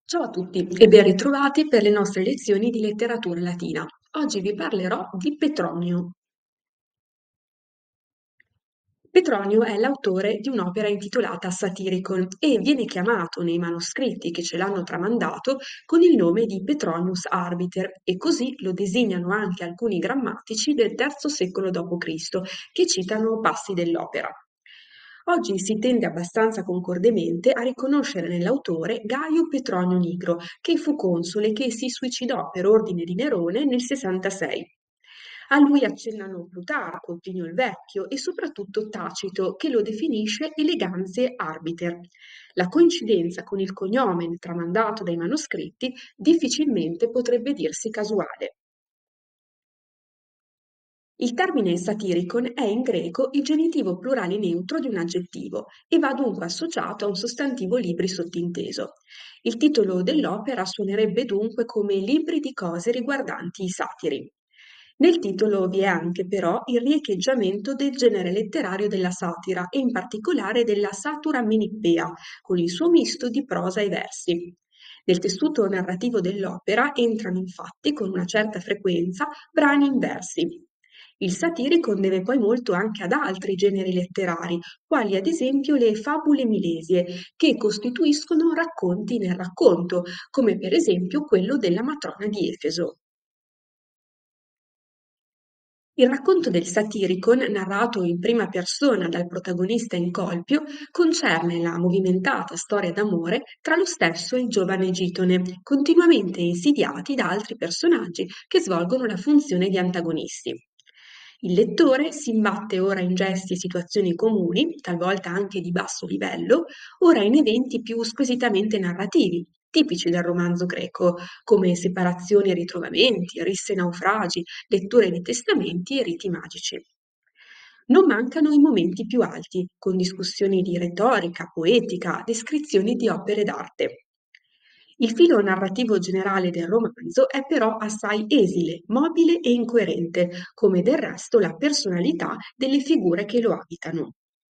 Ciao a tutti e ben ritrovati per le nostre lezioni di letteratura latina. Oggi vi parlerò di Petronio. Petronio è l'autore di un'opera intitolata Satiricon e viene chiamato nei manoscritti che ce l'hanno tramandato con il nome di Petronius Arbiter e così lo designano anche alcuni grammatici del III secolo d.C. che citano passi dell'opera. Oggi si tende abbastanza concordemente a riconoscere nell'autore Gaio Petronio Nigro, che fu console che si suicidò per ordine di Nerone nel 66. A lui accennano Plutarco, Plinio il Vecchio e soprattutto Tacito, che lo definisce eleganze arbiter. La coincidenza con il cognome tramandato dai manoscritti difficilmente potrebbe dirsi casuale. Il termine satiricon è in greco il genitivo plurale neutro di un aggettivo e va dunque associato a un sostantivo libri sottinteso. Il titolo dell'opera suonerebbe dunque come libri di cose riguardanti i satiri. Nel titolo vi è anche però il riecheggiamento del genere letterario della satira e in particolare della satura menippea, con il suo misto di prosa e versi. Nel tessuto narrativo dell'opera entrano infatti con una certa frequenza brani in versi. Il satirico deve poi molto anche ad altri generi letterari, quali ad esempio le fabule milesie, che costituiscono racconti nel racconto, come per esempio quello della matrona di Efeso. Il racconto del Satiricon, narrato in prima persona dal protagonista Encolpio, concerne la movimentata storia d'amore tra lo stesso e il giovane Gitone, continuamente insidiati da altri personaggi che svolgono la funzione di antagonisti. Il lettore si imbatte ora in gesti e situazioni comuni, talvolta anche di basso livello, ora in eventi più squisitamente narrativi, tipici del romanzo greco, come separazioni e ritrovamenti, risse e naufragi, letture di testamenti e riti magici. Non mancano i momenti più alti, con discussioni di retorica, poetica, descrizioni di opere d'arte. Il filo narrativo generale del romanzo è però assai esile, mobile e incoerente, come del resto la personalità delle figure che lo abitano.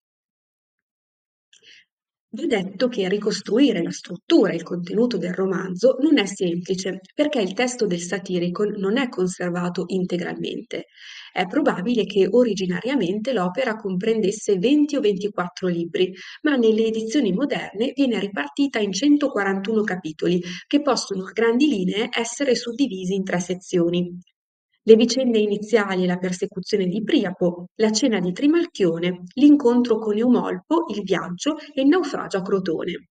Va detto che ricostruire la struttura e il contenuto del romanzo non è semplice, perché il testo del Satiricon non è conservato integralmente. È probabile che originariamente l'opera comprendesse 20 o 24 libri, ma nelle edizioni moderne viene ripartita in 141 capitoli, che possono a grandi linee essere suddivisi in tre sezioni. Le vicende iniziali e la persecuzione di Priapo, la cena di Trimalchione, l'incontro con Eumolpo, il viaggio e il naufragio a Crotone.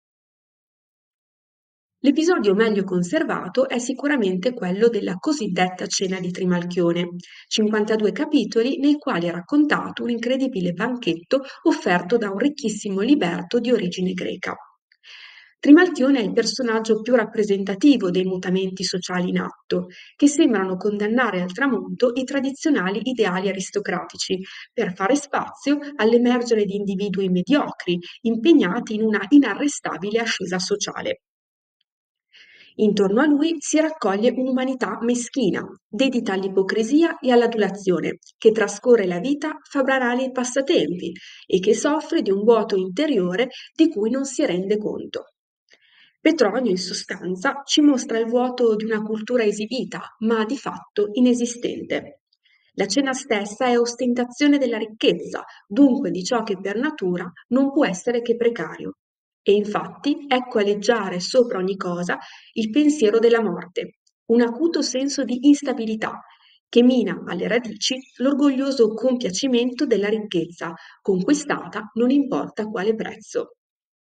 L'episodio meglio conservato è sicuramente quello della cosiddetta cena di Trimalchione, 52 capitoli nei quali è raccontato un incredibile banchetto offerto da un ricchissimo liberto di origine greca. Trimalchione è il personaggio più rappresentativo dei mutamenti sociali in atto, che sembrano condannare al tramonto i tradizionali ideali aristocratici, per fare spazio all'emergere di individui mediocri, impegnati in una inarrestabile ascesa sociale. Intorno a lui si raccoglie un'umanità meschina, dedita all'ipocrisia e all'adulazione, che trascorre la vita fra banali passatempi e che soffre di un vuoto interiore di cui non si rende conto. Petronio, in sostanza, ci mostra il vuoto di una cultura esibita, ma di fatto inesistente. La cena stessa è ostentazione della ricchezza, dunque di ciò che per natura non può essere che precario. E infatti ecco aleggiare sopra ogni cosa il pensiero della morte, un acuto senso di instabilità che mina alle radici l'orgoglioso compiacimento della ricchezza, conquistata non importa a quale prezzo.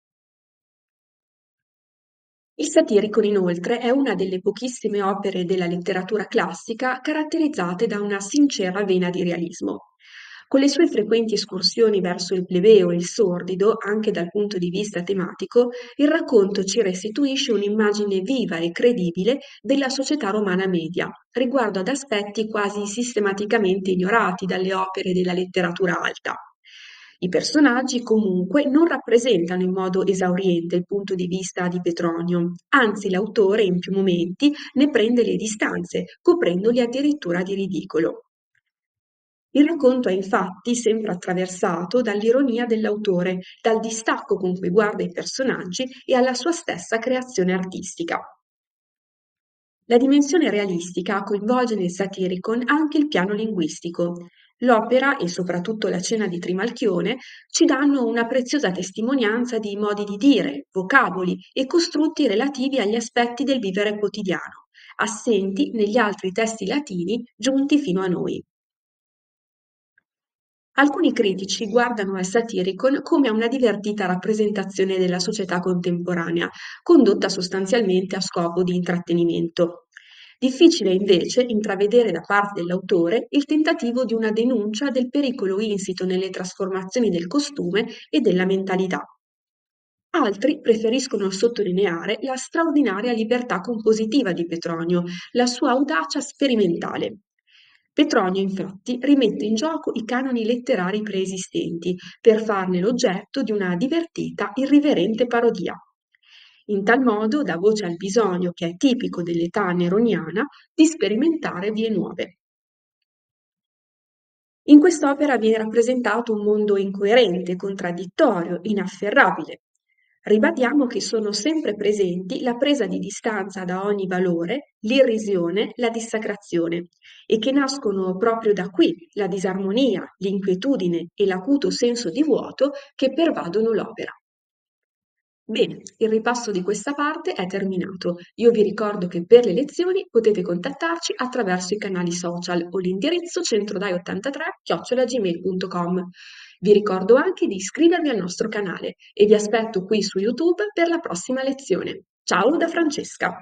Il Satiricon, inoltre, è una delle pochissime opere della letteratura classica caratterizzate da una sincera vena di realismo. Con le sue frequenti escursioni verso il plebeo e il sordido, anche dal punto di vista tematico, il racconto ci restituisce un'immagine viva e credibile della società romana media, riguardo ad aspetti quasi sistematicamente ignorati dalle opere della letteratura alta. I personaggi comunque non rappresentano in modo esauriente il punto di vista di Petronio, anzi l'autore in più momenti ne prende le distanze, coprendoli addirittura di ridicolo. Il racconto è infatti sempre attraversato dall'ironia dell'autore, dal distacco con cui guarda i personaggi e alla sua stessa creazione artistica. La dimensione realistica coinvolge nel Satiricon anche il piano linguistico. L'opera, e soprattutto la Cena di Trimalchione, ci danno una preziosa testimonianza di modi di dire, vocaboli e costrutti relativi agli aspetti del vivere quotidiano, assenti negli altri testi latini giunti fino a noi. Alcuni critici guardano al Satiricon come a una divertita rappresentazione della società contemporanea, condotta sostanzialmente a scopo di intrattenimento. Difficile invece intravedere da parte dell'autore il tentativo di una denuncia del pericolo insito nelle trasformazioni del costume e della mentalità. Altri preferiscono sottolineare la straordinaria libertà compositiva di Petronio, la sua audacia sperimentale. Petronio infatti rimette in gioco i canoni letterari preesistenti per farne l'oggetto di una divertita, irriverente parodia. In tal modo dà voce al bisogno, che è tipico dell'età neroniana, di sperimentare vie nuove. In quest'opera viene rappresentato un mondo incoerente, contraddittorio, inafferrabile. Ribadiamo che sono sempre presenti la presa di distanza da ogni valore, l'irrisione, la dissacrazione, e che nascono proprio da qui la disarmonia, l'inquietudine e l'acuto senso di vuoto che pervadono l'opera. Bene, il ripasso di questa parte è terminato. Io vi ricordo che per le lezioni potete contattarci attraverso i canali social o l'indirizzo centrodai83@gmail.com. Vi ricordo anche di iscrivervi al nostro canale e vi aspetto qui su YouTube per la prossima lezione. Ciao da Francesca!